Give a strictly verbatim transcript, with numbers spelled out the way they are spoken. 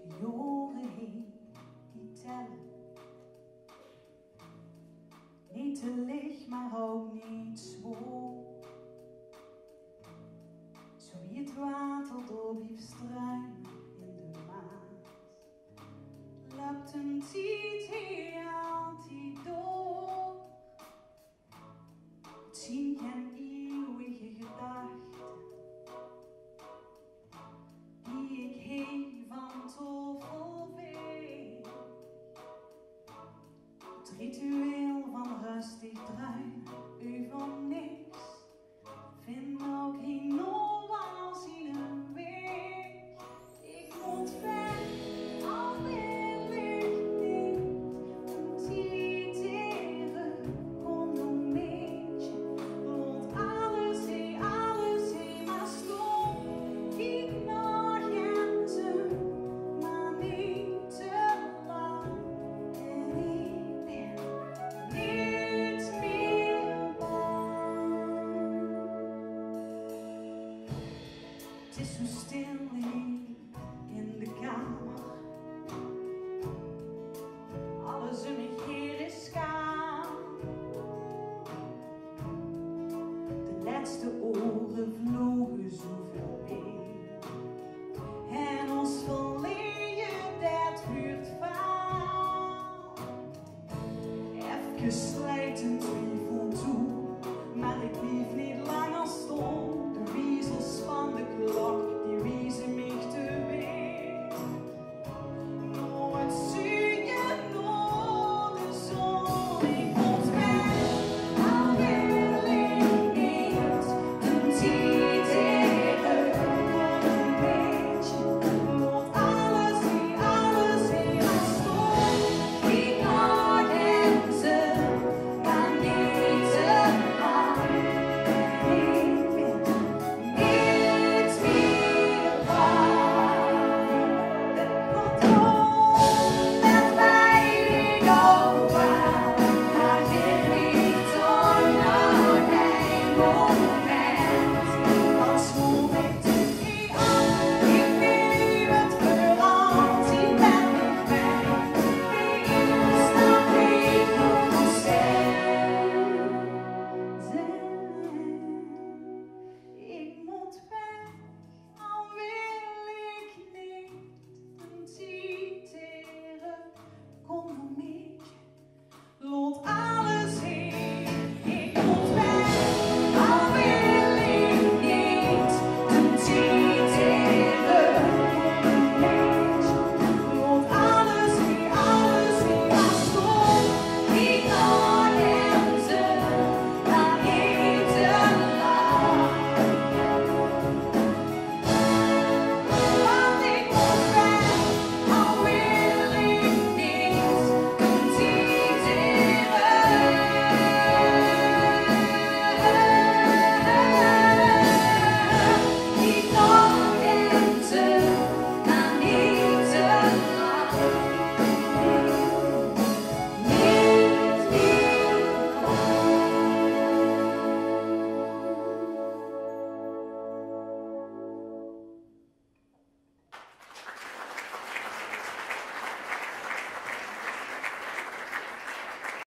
jaren heen die tellen. Niet te licht, maar ook niet zwoel. Zo wie het water door blijft struinen in de maas. Loopt een tijd hier altijd door. Het zien geen eeuwige gedachten die ik heen van tovel weet. Het ritueel van rustig draaien, u van niks, vind ook geen nogmaals in een weg. Ik moet weg, alweer ligt niet, een tijderen, kom een beetje, rond alles heen, alles heen, maar stom, ik nog jenten, maar niet te lang. En ik ben niet meer bang. Het is zo stil hier in de kamer. Alles om me hier is kaal. De laatste oren vlogen zoveel heen. En ons verleden, dat vuurt vaal. Even